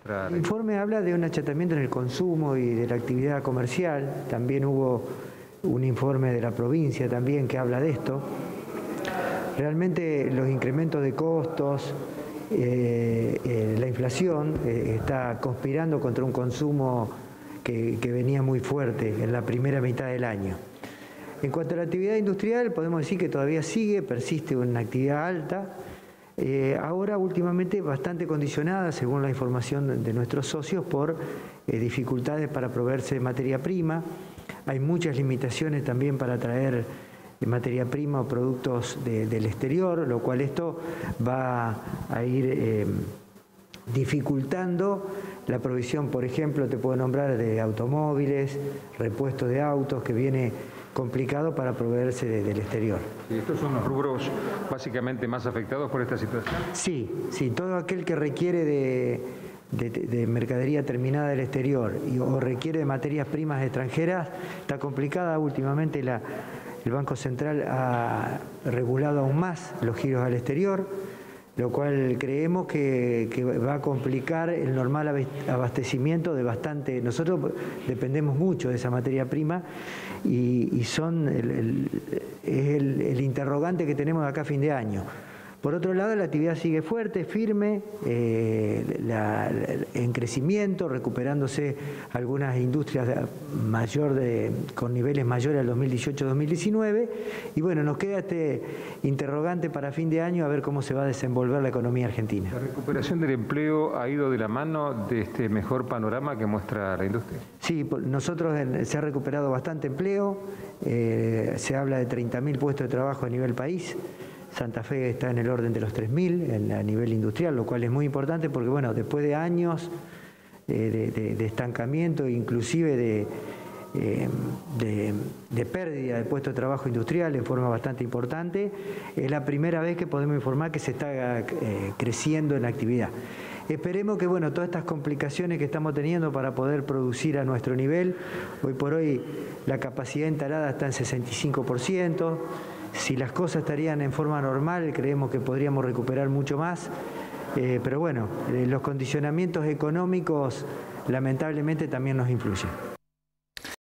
muestra? El informe habla de un achatamiento en el consumo y de la actividad comercial. También hubo un informe de la provincia también que habla de esto. Realmente los incrementos de costos, la inflación está conspirando contra un consumo que venía muy fuerte en la primera mitad del año. En cuanto a la actividad industrial, podemos decir que todavía persiste una actividad alta, ahora últimamente bastante condicionada, según la información de nuestros socios, por dificultades para proveerse de materia prima. Hay muchas limitaciones también para traer materia prima o productos del exterior, lo cual esto va a ir dificultando la provisión, por ejemplo, te puedo nombrar de automóviles, repuestos de autos, que viene complicado para proveerse del exterior. ¿Y estos son los rubros básicamente más afectados por esta situación? Sí, todo aquel que requiere de mercadería terminada del exterior o requiere de materias primas extranjeras, está complicada. Últimamente el Banco Central ha regulado aún más los giros al exterior, lo cual creemos que va a complicar el normal abastecimiento de bastante. Nosotros dependemos mucho de esa materia prima y son el interrogante que tenemos de acá a fin de año. Por otro lado, la actividad sigue fuerte, firme, en crecimiento, recuperándose algunas industrias con niveles mayores al 2018-2019. Y bueno, nos queda este interrogante para fin de año, a ver cómo se va a desenvolver la economía argentina. ¿La recuperación del empleo ha ido de la mano de este mejor panorama que muestra la industria? Sí, nosotros se ha recuperado bastante empleo, se habla de 30.000 puestos de trabajo a nivel país. Santa Fe está en el orden de los 3.000 a nivel industrial, lo cual es muy importante porque, bueno, después de años de estancamiento, inclusive de pérdida de puestos de trabajo industrial en forma bastante importante, es la primera vez que podemos informar que se está creciendo en la actividad. Esperemos que, bueno, todas estas complicaciones que estamos teniendo para poder producir a nuestro nivel, hoy por hoy la capacidad instalada está en 65%, si las cosas estarían en forma normal, creemos que podríamos recuperar mucho más, pero bueno, los condicionamientos económicos lamentablemente también nos influyen.